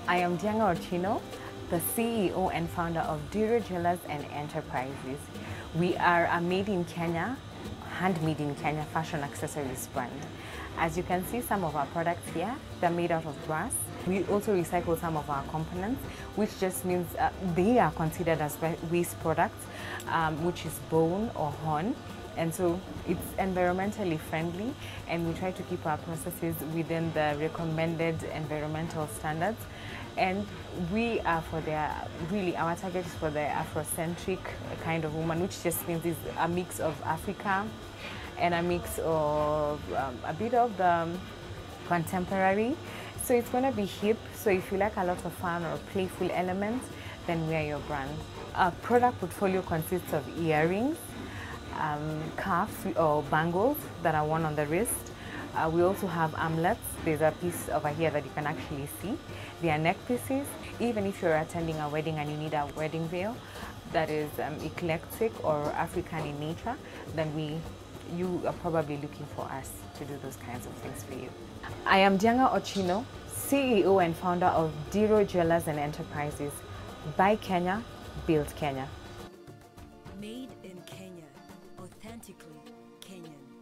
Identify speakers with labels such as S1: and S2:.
S1: I am Dianga Ochino, the CEO and founder of Diro Jewelers and Enterprises. We are a made in Kenya, handmade in Kenya fashion accessories brand. As you can see, some of our products here, they're made out of brass. We also recycle some of our components, which just means they are considered as waste products, which is bone or horn. And so it's environmentally friendly, and we try to keep our processes within the recommended environmental standards. And we are for our target is for the Afrocentric kind of woman, which just means it's a mix of Africa and a mix of a bit of the contemporary. So it's going to be hip. So if you like a lot of fun or playful elements, then we are your brand. Our product portfolio consists of earrings, cuffs or bangles that are worn on the wrist. We also have armlets. There's a piece over here that you can actually see. They are neck pieces. Even if you're attending a wedding and you need a wedding veil that is eclectic or African in nature, then you are probably looking for us to do those kinds of things for you. I am Dianga Ochino, CEO and founder of Diro Jewelers and Enterprises. Buy Kenya, build Kenya.
S2: Made in Kenya, authentically